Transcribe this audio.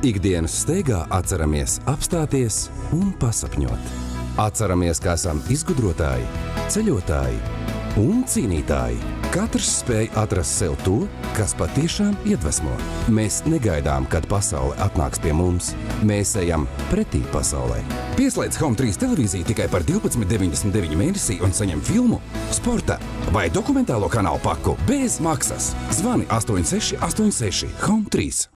Ikdienas steigā atceramies apstāties un pasapņot. Atceramies, ka esam izgudrotāji, ceļotāji un cīnītāji. Katrs spēj atrast sev to, kas patiešām iedvesmo. Mēs negaidām, kad pasaule atnāks pie mums. Mēs ejam pretī pasaulē. Pieslēdz Home 3 televīziju tikai par 12,99 mēnesī un saņem filmu, sporta vai dokumentālo kanālu paku bez maksas. Zvani 8686 Home 3.